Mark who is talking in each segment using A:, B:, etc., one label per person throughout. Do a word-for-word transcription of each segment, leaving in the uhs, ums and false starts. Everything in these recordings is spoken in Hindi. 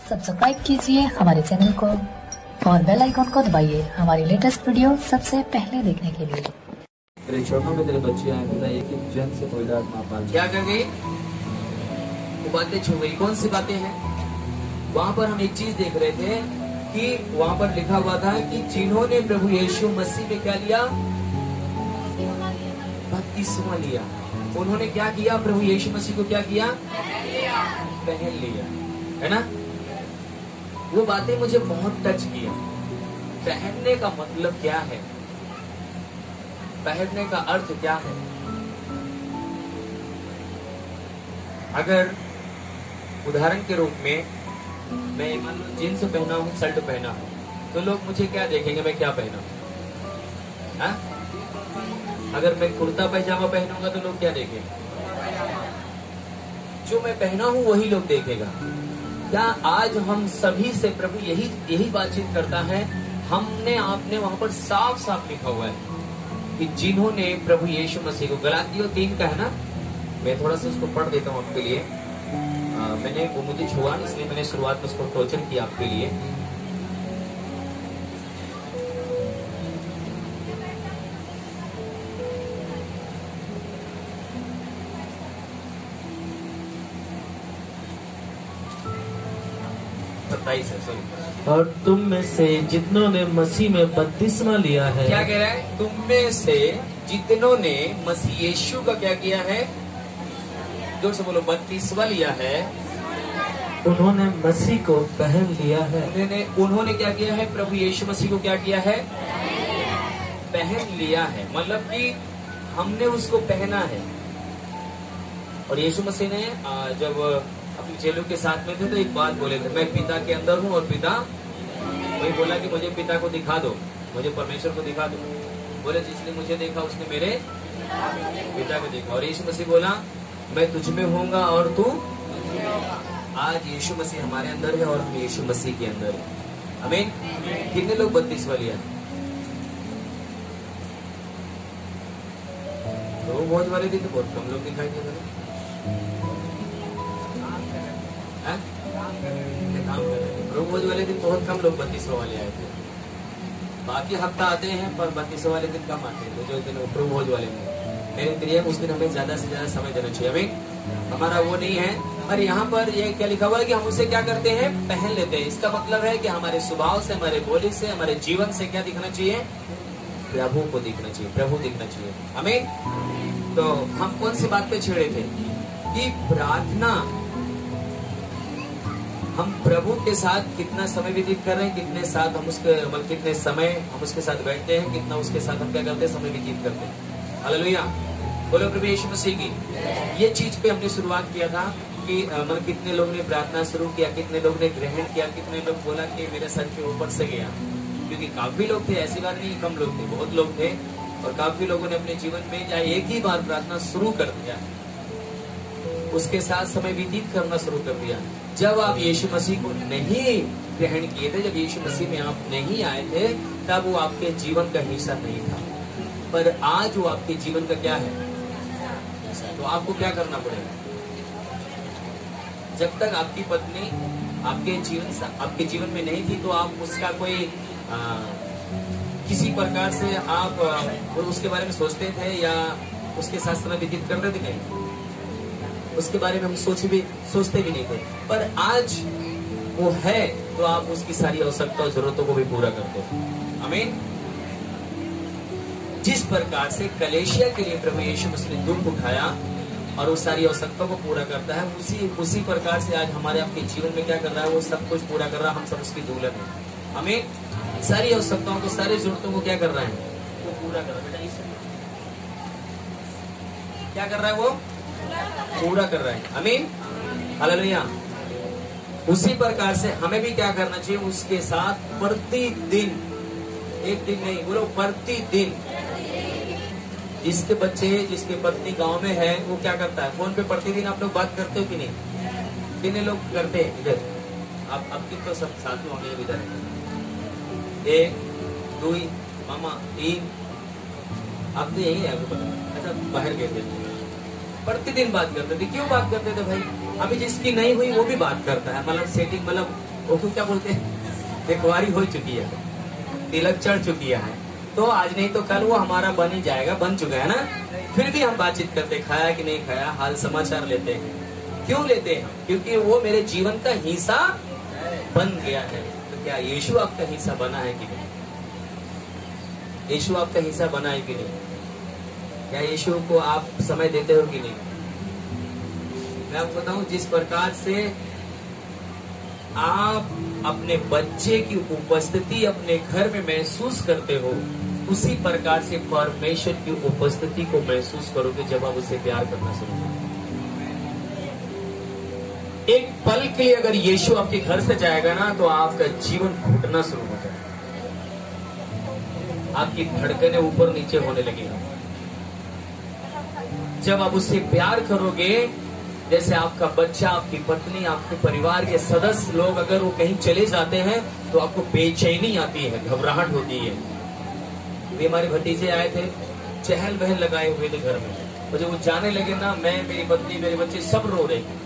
A: सब्सक्राइब कीजिए हमारे चैनल को और बेल आइकन को दबाइए हमारी लेटेस्ट वीडियो सबसे पहले देखने के लिए।
B: तेरे छोटों में तेरे बच्चे आए थे, एक एक जन से कोई रात माँ पाल क्या कर गई? वो बातें छू गई। कौन सी बातें हैं? वहाँ पर हम एक चीज देख रहे थे कि वहाँ पर लिखा हुआ था कि जिन्होंने प्रभु यीशु मसीह में क्या लिया? बपतिस्मा लिया। उन्होंने क्या किया? प्रभु यीशु मसीह को क्या किया? पहन लिया, है ना? वो बातें मुझे बहुत टच किया। पहनने का मतलब क्या है? पहनने का अर्थ क्या है? अगर उदाहरण के रूप में मैं मान लो जींस पहना हूँ, शर्ट पहना हूँ, तो लोग मुझे क्या देखेंगे? मैं क्या पहना हूँ? हाँ? अगर मैं कुर्ता पैजामा पहनूंगा तो लोग क्या देखेंगे? जो मैं पहना हूँ वही लोग देखेगा। क्या आज हम सभी से प्रभु यही यही बातचीत करता है? हमने आपने वहां पर साफ साफ लिखा हुआ है कि जिन्होंने प्रभु यीशु मसीह को, गलातियों तीन का है ना, मैं थोड़ा सा उसको पढ़ देता हूँ आपके लिए। आ, मैंने वो मुझे छुआ इसलिए मैंने शुरुआत में उसको टोचन किया आपके लिए।
C: और तुम में से जितनों ने मसीह में बपतिस्मा लिया है।
B: क्या कह रहा है? तुम में से जितनों ने मसीह यीशु का क्या किया है? जोर से बोलो, बपतिस्मा लिया है।
C: उन्होंने मसीह को पहन लिया है।
B: उन्होंने उन्होंने क्या किया है? प्रभु यीशु मसीह को क्या किया है? पहन लिया है। मतलब कि हमने उसको पहना है। और यीशु मसीह ने जब अपने चेलों के साथ में थे तो एक बात बोले थे, मैं पिता के अंदर हूँ और पिता, वही बोला कि मुझे पिता को दिखा दो, मुझे परमेश्वर को दिखा दो। बोले जिसने मुझे देखा उसने मेरे पिता को देखा। और यीशु मसीह बोला मैं तुझ में होऊंगा और तू। आज यीशु मसीह हमारे अंदर है और हम यीशु मसीह के अंदर है। आमीन। कितने लोग बत्तीसवा लिया? तो बहुत वाले दिन तो बहुत कम लोग दिखाई दे रहे। काम कर रहे थे प्रभु भोज वाले दिन बहुत कम लोग बत्तीसों वाले आए थे। बाकी हफ्ता आते हैं पर बत्तीसों वाले दिन कम आते हैं। जो दिन प्रभु भोज वाले दिन मेरे प्रिय, उस दिन हमें ज्यादा से ज्यादा समय देना चाहिए। हमें हमारा वो नहीं है। और यहाँ पर ये क्या लिखा हुआ है कि हम उसे क्या करते हैं? पहन लेते हैं। इसका मतलब है कि हमारे स्वभाव से, हमारे बोली से, हमारे जीवन से क्या दिखना चाहिए? प्रभु को दिखना चाहिए, प्रभु दिखना चाहिए। हमें तो हम कौन सी बात पे छेड़े थे कि प्रार्थना, हम प्रभु के साथ कितना समय व्यतीत कर रहे हैं, कितने साथ हम उसके मतलब कितने समय हम उसके साथ बैठते हैं, कितना उसके साथ हम क्या करते हैं? समय व्यतीत करते हैं। हालेलुया, बोलो प्रभु यीशु मसीह की। ये चीज पे हमने शुरुआत किया था कि मतलब कितने लोग ने प्रार्थना शुरू किया, कितने लोग ने ग्रहण किया, कितने लोग बोला कि मेरे सर के ऊपर से गया। क्योंकि काफी लोग थे, ऐसी बात नहीं कम लोग थे, बहुत लोग थे। और काफी लोगों ने अपने जीवन में या एक ही बार प्रार्थना शुरू कर दिया, उसके साथ समय व्यतीत करना शुरू कर दिया। जब आप यीशु मसीह को नहीं ग्रहण किए थे, जब यीशु मसीह में आप नहीं आए थे, तब वो आपके जीवन का हिस्सा नहीं था। पर आज वो आपके जीवन का क्या है? तो आपको क्या करना पड़ेगा? जब तक आपकी पत्नी आपके जीवन आपके जीवन में नहीं थी तो आप उसका कोई आ, किसी प्रकार से आप आ, उसके बारे में सोचते थे या उसके साथ समय व्यतीत कर रहे थे? नहीं, उसके बारे में हम सोच भी सोचते भी नहीं थे। पर आज वो है तो आप उसकी सारी आवश्यकता और जरूरतों को भी पूरा करते हो। आमीन। जिस प्रकार से कलेशिया के लिए प्रभु यीशु मसीह ने दुख उठाया और वो सारी आवश्यकताओं को पूरा करता है, उसी उसी प्रकार से आज हमारे आपके जीवन में क्या कर रहा है? वो सब कुछ पूरा कर रहा है। हम सब उसकी दुल्हन है। हमें सारी आवश्यकताओं को, सारी जरूरतों को क्या कर रहा है? वो पूरा कर रहा है। बेटा क्या कर रहा है? वो पूरा कर रहा है। आमीन, हालेलुया। उसी प्रकार से हमें भी क्या करना चाहिए? उसके साथ प्रतिदिन, एक दिन नहीं, बोलो प्रतिदिन। जिसके बच्चे, जिसके पत्नी गांव में है, वो क्या करता है? फोन पे प्रतिदिन आप लोग बात करते हो कि नहीं? कितने लोग करते हैं? इधर आप आपकी तो सब साथ में होंगे इधर। एक, दो, मामा, तीन, आप तो यही है आपको पता। अच्छा, बाहर गए थे, प्रतिदिन बात करते थे। क्यों बात करते थे भाई? अभी जिसकी नहीं हुई वो भी बात करता है। मतलब सेटिंग, मतलब वो क्यों क्या बोलते हैं, देखवारी हो चुकी है, तिलक चढ़ चुकी है, तो आज नहीं तो कल वो हमारा बन ही जाएगा, बन चुका है ना। फिर भी हम बातचीत करते, खाया कि नहीं खाया, हाल समाचार लेते हैं। क्यों लेते हैं? क्योंकि वो मेरे जीवन का हिस्सा बन गया है। तो क्या यीशु आपका हिस्सा बना है कि नहीं? यीशु आपका हिस्सा बना है कि नहीं? क्या यीशु को आप समय देते हो कि नहीं? मैं आपको बताऊं, जिस प्रकार से आप अपने बच्चे की उपस्थिति अपने घर में महसूस करते हो, उसी प्रकार से परमेश्वर की उपस्थिति को महसूस करोगे जब आप उसे प्यार करना शुरू करोगे। एक पल के लिए अगर यीशु आपके घर से जाएगा ना, तो आपका जीवन घुटना शुरू हो जाएगा, आपकी धड़कनें ऊपर नीचे होने लगेगा। जब आप उससे प्यार करोगे, जैसे आपका बच्चा, आपकी पत्नी, आपके परिवार के सदस्य लोग अगर वो कहीं चले जाते हैं तो आपको बेचैनी आती है, घबराहट होती है। वे हमारे भतीजे आए थे, चहल पहल लगाए हुए थे घर में, और जब वो जाने लगे ना, मैं, मेरी पत्नी, मेरे बच्चे सब रो रहे थे,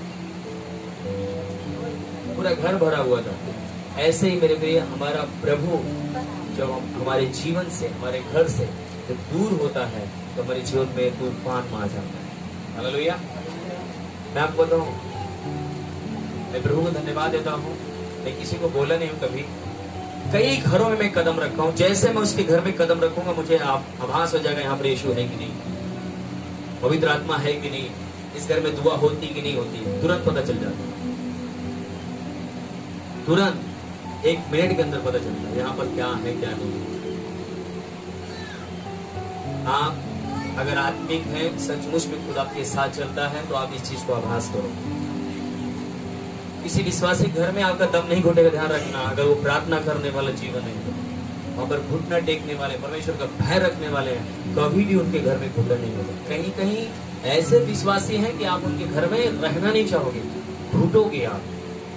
B: पूरा घर भरा हुआ था। ऐसे ही मेरे प्रिय, हमारा प्रभु जब हम हमारे जीवन से, हमारे घर से जब दूर होता है तो हमारे जीवन में तूफान आ जाता है। हालेलुया। मैं आपको बताऊं, मैं प्रभु को धन्यवाद देता हूँ। मैं किसी को बोला नहीं हूँ कभी। कई घरों में मैं कदम रखा हूँ, जैसे मैं उसके घर में कदम रखूंगा मुझे आप आभास हो जाएगा यहाँ पर यीशु है कि नहीं, पवित्र आत्मा है कि नहीं, इस घर में दुआ होती कि नहीं होती, तुरंत पता चल जाता है। तुरंत एक मिनट के अंदर पता चलता है यहाँ पर क्या है क्या नहीं। आप अगर आत्मिक है, सचमुच में खुद आपके साथ चलता है, तो आप इस चीज को आभास करो। किसी विश्वासी घर में आपका दम नहीं घुटेगा, ध्यान रखना। अगर वो प्रार्थना करने वाला जीवन है, वहां पर घुटना टेकने वाले, परमेश्वर का भय रखने वाले हैं, कभी भी उनके घर में घुटना नहीं होगा। कहीं कहीं ऐसे विश्वासी हैं कि आप उनके घर में रहना नहीं चाहोगे, घुटोगे आप।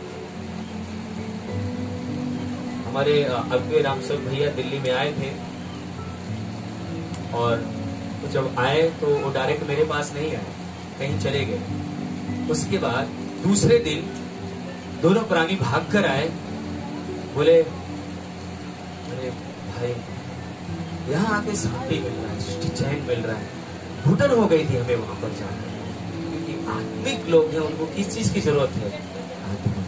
B: हमारे अगवे रामसर भैया दिल्ली में आए थे, और तो जब आए तो वो डायरेक्ट मेरे पास नहीं आए, कहीं चले गए। उसके बाद दूसरे दिन दोनों प्राणी भाग कर आए, बोले अरे भाई यहाँ आके शांति मिल रहा है, चैन मिल रहा है, घुटन हो गई थी हमें वहां पर जाकर। क्योंकि आत्मिक लोग हैं, उनको किस चीज की जरूरत है? आत्मा।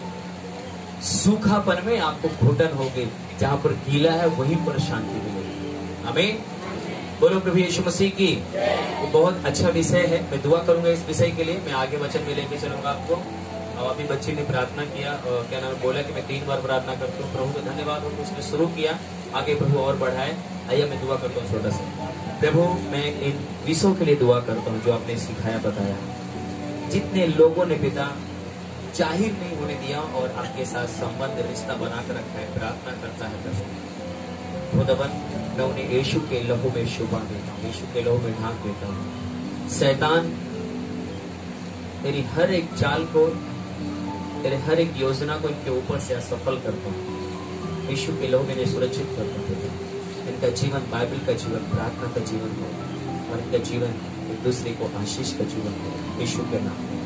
B: सूखापन में आपको घुटन हो गई, जहां पर गीला है वहीं पर शांति मिलेगी। आमीन। बोलो प्रभु यीशु मसीह की। वो बहुत अच्छा विषय है, मैं दुआ करूंगा इस विषय के लिए। मैं आगे वचन में लेके चलूंगा आपको। अब अभी बच्ची ने प्रार्थना किया, और क्या नाम बोला कि मैं तीन बार प्रार्थना करता हूँ। प्रभु का धन्यवाद हो, उसने शुरू किया, आगे प्रभु और बढ़ाए। आइए मैं दुआ करता हूँ छोटा सा। प्रभु मैं इन विषयों के लिए दुआ करता हूँ जो आपने सिखाया बताया। जितने लोगों ने पिता जाहिर नहीं होने दिया और आपके साथ संबंध रिश्ता बनाकर रखा है, प्रार्थना करता है प्रभु खुदावन, मैं उन्हें यीशु के लहू में छुपा देता हूँ, यीशु के लहू में ढांक देता हूँ। शैतान तेरी हर एक चाल को, तेरे हर एक योजना को इनके ऊपर से असफल करता हूँ। यीशु के लहू में सुरक्षित करता हूँ। इनका जीवन बाइबल का जीवन, प्रार्थना का जीवन हो, और इनका जीवन एक दूसरे को आशीष का जीवन हो, यीशु के नाम में।